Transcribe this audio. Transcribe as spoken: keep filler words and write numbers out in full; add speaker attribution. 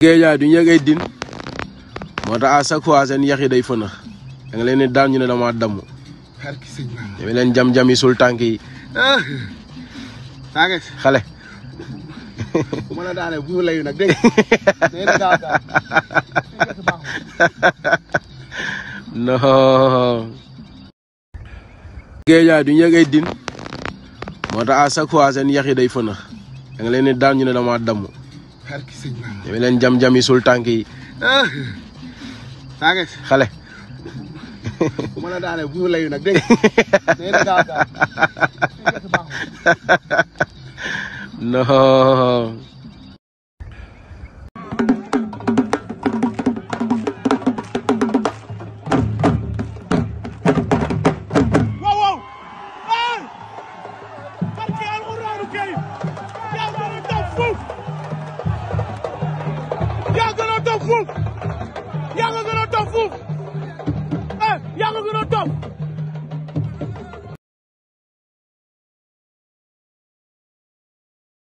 Speaker 1: géejaay du ñëg ay din moo tax à chaque fois seen yax yi day fënax da nga leen di daan ñu ne dama damm dama leen jam-jam yi sul tànk yi xale
Speaker 2: bu ma la daanee bu layu nag dégg
Speaker 1: non géejaay du ñëg ay din moo tax à chaque fois seen yax yi day fënax da nga leen di daan ñu ne dama damm dama leen jam-jam yi sul tànk yi xale
Speaker 2: bu ma la daanee bu layu nag dégg
Speaker 1: non
Speaker 3: yaa gën a dof fuuf